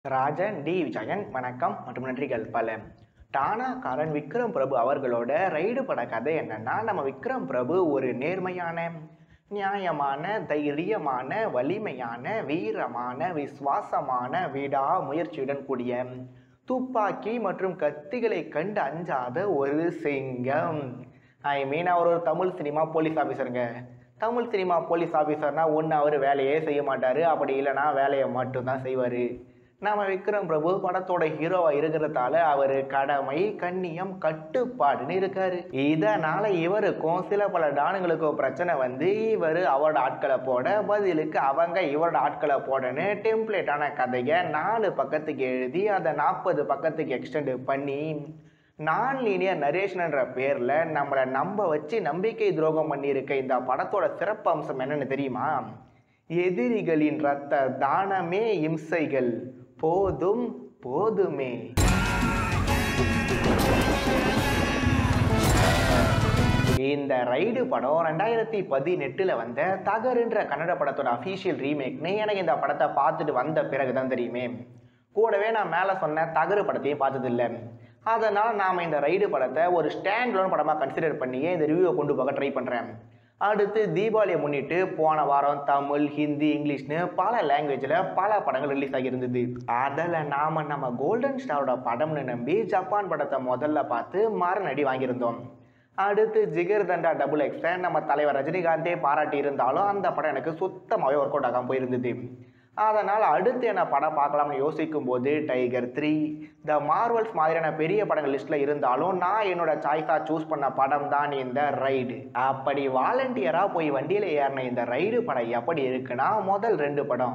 Rajan D Vijayan வணக்கம் மற்றும் நன்றிகள் பல. டானாக்காரன் விக்ரம் பிரபு அவர்களோட ரைடு பட கதை என்னன்னா, நம்ம விக்ரம் பிரபு ஒரு நேர்மையான, நியாயமான, தைரியமான, வலிமையான, வீரமான, விசுவாசமான, விடா முயற்சியுடன் கூடிய, துப்பாக்கி மற்றும் கத்திகளை கண்டு அஞ்சாத ஒரு சிங்கம். அவர் ஒரு தமிழ் சினிமா போலீஸ் ஆஃபீஸருங்க. தமிழ் சினிமா போலீஸ் ஆஃபீஸர்னா ஒன்று அவர் வேலையே செய்ய மாட்டார், அப்படி இல்லைன்னா வேலையை மட்டும்தான் செய்வார். நம்ம விக்ரம் பிரபு படத்தோட ஹீரோவாக இருக்கிறதால அவர் கடமை, கண்ணியம், கட்டுப்பாடுன்னு இருக்காரு. இதனால இவருக்கும் சில பல டானுங்களுக்கும் பிரச்சனை வந்து இவர் அவரோட ஆட்களை போட, பதிலுக்கு அவங்க இவரோட ஆட்களை போடன்னு டெம்ப்ளேட்டான கதையை 4 பக்கத்துக்கு எழுதி அதை 40 பக்கத்துக்கு எக்ஸ்டெண்ட் பண்ணி நான் லீனியர் நரேஷன்ன்ற பேரில் நம்மளை நம்ப வச்சு நம்பிக்கை துரோகம் பண்ணியிருக்க இந்த படத்தோட சிறப்பு அம்சம் என்னன்னு தெரியுமா? எதிரிகளின் ரத்த தானமே இம்சைகள் போதும் போதுமே. இந்த ரைடு படம் 2018 வந்த தகருன்ற கன்னட படத்தோட அஃபீஷியல் ரீமேக்னு எனக்கு இந்த படத்தை பார்த்துட்டு வந்த பிறகுதான் தெரியுமே. கூடவே நான் மேலே சொன்ன தகரு படத்தையும் பார்த்ததில்லை. அதனால் நாம் இந்த ரைடு படத்தை ஒரு ஸ்டாண்ட் லோன் படமாக கன்சிடர் பண்ணியே இந்த ரிவ்யூவை கொண்டு போக ட்ரை பண்ணுறேன். அடுத்து தீபாவளியை முன்னிட்டு போன வாரம் தமிழ், ஹிந்தி, இங்கிலீஷ்னு பல லாங்குவேஜில் பல படங்கள் ரிலீஸ் ஆகியிருந்தது. அதில் நாம் நம்ம கோல்டன் ஸ்டாரோட படம்னு நம்பி ஜப்பான் படத்தை முதல்ல பார்த்து மரணடி வாங்கியிருந்தோம். அடுத்து ஜிகர் தண்டா XXX நம்ம தலைவர் ரஜினிகாந்தே பாராட்டி இருந்தாலும் அந்த படம் எனக்கு சுத்தமாகவே ஒர்க் அவுட் ஆகாமல் போயிருந்தது. அதனால் அடுத்து என்ன படம் பார்க்கலாம்னு யோசிக்கும் போது டைகர் 3, த மார்வல்ஸ் மாதிரியான பெரிய படங்கள் லிஸ்ட்டில் இருந்தாலும் நான் என்னோட சாய்ஸாக சூஸ் பண்ண படம் தான் இந்த ரைடு. அப்படி வாலண்டியராக போய் வண்டியில் ஏறின இந்த ரைடு படம் எப்படி இருக்குன்னா, முதல் 2 படம்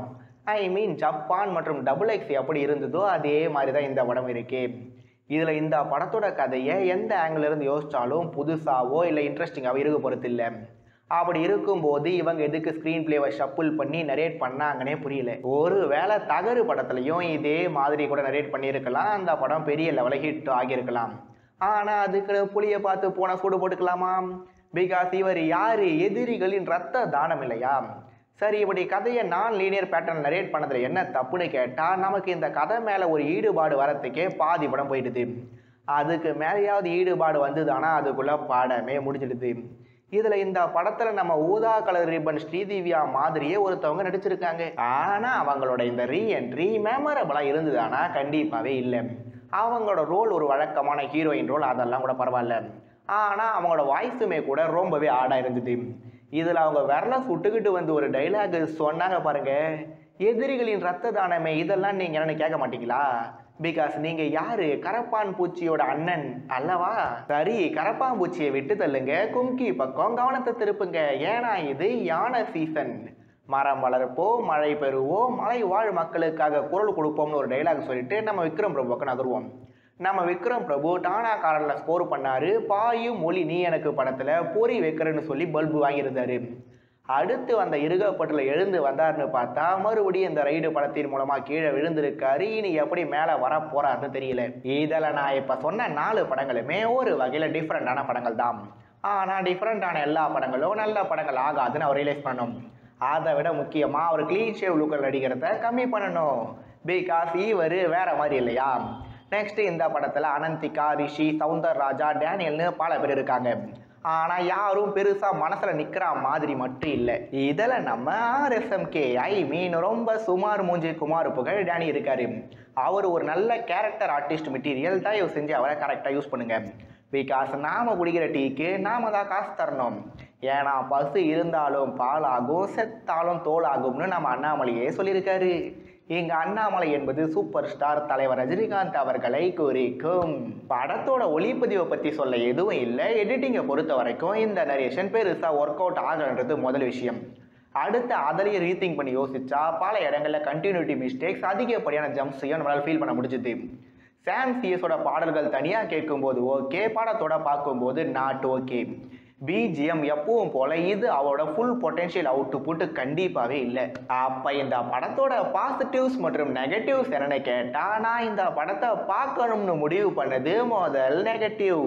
ஜப்பான் மற்றும் XX எப்படி இருந்ததோ அதே மாதிரி தான் இந்த படம் இருக்கு. இதில் இந்த படத்தோட கதையை எந்த ஆங்கிள் இருந்து யோசித்தாலும் புதுசாவோ இல்லை இன்ட்ரெஸ்டிங்காகவோ இருக்க போகிறது இல்லை. அப்படி இருக்கும்போது இவங்க எதுக்கு ஸ்க்ரீன் பிளேவை ஷப்புல் பண்ணி நரேட் பண்ணாங்கன்னே புரியல. ஒரு வேளை தகரு படத்துலையும் இதே மாதிரி கூட நரேட் பண்ணியிருக்கலாம், அந்த படம் பெரிய லெவலில் ஹிட் ஆகியிருக்கலாம். ஆனால் அதுக்கு புளியை பார்த்து போன சூடு போட்டுக்கலாமா? பிகாஸ் இவர் யார்? எதிரிகளின் ரத்த தானம் இல்லையா? சரி, இப்படி கதையை நான் லீனியர் பேட்டர்ன் நரேட் பண்ணதில் என்ன தப்புன்னு கேட்டால், நமக்கு இந்த கதை மேலே ஒரு ஈடுபாடு வரத்துக்கே பாதி படம் போயிடுது. அதுக்கு மேலேயாவது ஈடுபாடு வந்ததுன்னா அதுக்குள்ளே படமே முடிஞ்சிடுது. இதில் இந்த படத்தில் நம்ம ஊதா கலர் ரிப்பன் ஸ்ரீதிவ்யா மாதிரியே ஒருத்தவங்க நடிச்சிருக்காங்க. ஆனால் அவங்களோட இந்த ரீஎன்ட்ரி மெமரபிளாக இருந்ததுன்னா கண்டிப்பாகவே இல்லை. அவங்களோட ரோல் ஒரு வழக்கமான ஹீரோயின் ரோல், அதெல்லாம் கூட பரவாயில்ல. ஆனால் அவங்களோட வாய்ஸுமே கூட ரொம்பவே ஆடாக இருந்தது. இதில் அவங்க விரலை சுட்டுக்கிட்டு வந்து ஒரு டைலாக் சொன்னாங்க பாருங்க, எதிரிகளின் ரத்த தானமே, இதெல்லாம் நீங்கள் என்னன்னு கேட்க மாட்டீங்களா? பிகாஸ் நீங்கள் யார்? கரப்பான் பூச்சியோட அண்ணன் அல்லவா? சரி, கரப்பான் பூச்சியை விட்டு தள்ளுங்க, கும்கி பக்கம் கவனத்தை திருப்புங்க. ஏன்னா இது யானை சீசன். மரம் வளர்ப்போம், மழை பெறுவோம், மலை வாழ் மக்களுக்காக குரல் கொடுப்போம்னு ஒரு டைலாக் சொல்லிட்டு நம்ம விக்ரம் பிரபுவுக்கு நகருவோம். நம்ம விக்ரம் பிரபு டானாக்காரனில் ஸ்கோர் பண்ணார். பாயும் மொழி நீ எனக்கு படத்தில் பொறி வைக்கிறேன்னு சொல்லி பல்பு வாங்கியிருந்தாரு. அடுத்து வந்த இருகப்பட்டில் எழுந்து வந்தார்னு பார்த்தா மறுபடியும் இந்த ரைடு படத்தின் மூலமாக கீழே விழுந்திருக்காரு. இனி எப்படி மேலே வர போறாருன்னு தெரியல. இதில் நான் இப்போ சொன்ன 4 படங்களுமே ஒரு வகையில் டிஃப்ரெண்டான படங்கள் தான். ஆனால் டிஃப்ரெண்டான எல்லா படங்களும் நல்ல படங்கள் ஆகாதுன்னு அவர் ரியலைஸ் பண்ணணும். அதை விட முக்கியமாக அவர் க்ளீன் ஷேவ் லுக்கில் நடிக்கிறத கம்மி பண்ணணும். பிகாஸ் இவர் வேற மாதிரி இல்லையா? நெக்ஸ்ட் இந்த படத்தில் அனந்திகா, ரிஷி, சவுந்தர் ராஜா, டேனியல்னு பல பேர் இருக்காங்க. ஆனால் யாரும் பெருசாக மனசில் நிற்கிற மாதிரி மட்டும் இல்லை. இதில் நம்ம RSMK ரொம்ப சுமார் மூஞ்சி குமார் புகழ் டேனி இருக்காரு. அவர் ஒரு நல்ல கேரக்டர் ஆர்டிஸ்ட் மெட்டீரியல். தயவு செஞ்சு அவரை கரெக்டாக யூஸ் பண்ணுங்க. பிகாஸ் நாம் குடிக்கிற டீக்கு நாம தான் காசு தரணும். ஏன்னா பசு இருந்தாலும் பாலாகும், செத்தாலும் தோலாகும்னு நம்ம அண்ணாமலையே சொல்லியிருக்காரு. இங்க அண்ணாமலை என்பது சூப்பர் ஸ்டார் தலைவர் ரஜினிகாந்த் அவர்களை குறிக்கும். படத்தோட ஒளிப்பதிவை பற்றி சொல்ல எதுவும் இல்லை. எடிட்டிங்கை பொறுத்த வரைக்கும் இந்த நரேஷன் பெருசாக ஒர்க் அவுட் ஆகன்றது முதல் விஷயம். அடுத்து அதிலேயே ரீதிங்க் பண்ணி யோசிச்சா பல இடங்களில் கண்டினியூட்டி மிஸ்டேக்ஸ், அதிகப்படியான ஜம்ப்ஸையும் நம்மளால் ஃபீல் பண்ண முடிஞ்சுது. சாம் சிஎஸோட பாடல்கள் தனியாக கேட்கும்போது ஓகே, படத்தோட பார்க்கும்போது நாட் ஓகே. பிஜிஎம் எப்பவும் போல இது அவரோட ஃபுல் பொட்டென்ஷியல் அவுட்புட் கண்டிப்பாகவே இல்லை. அப்போ இந்த படத்தோட பாசிட்டிவ்ஸ் மற்றும் நெகட்டிவ்ஸ் என்னென்னு கேட்டால், நான் இந்த படத்தை பார்க்கணும்னு முடிவு பண்ணது முதல் நெகட்டிவ்.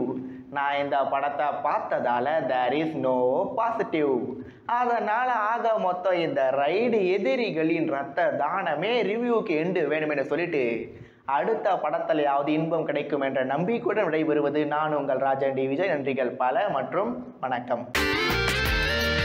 நான் இந்த படத்தை பார்த்ததால தேர் இஸ் நோ பாசிட்டிவ். அதனால் ஆக மொத்தம் இந்த ரைடு எதிரிகளின் ரத்த தானமே ரிவ்யூக்கு எண்டு வேணுமென சொல்லிட்டு அடுத்த படத்திலேயாவது இன்பம் கிடைக்கும் என்ற நம்பிக்கையுடன் விடைபெறுவது நான் உங்கள் ராஜன் டி விஜய். நன்றிகள் பல மற்றும் வணக்கம்.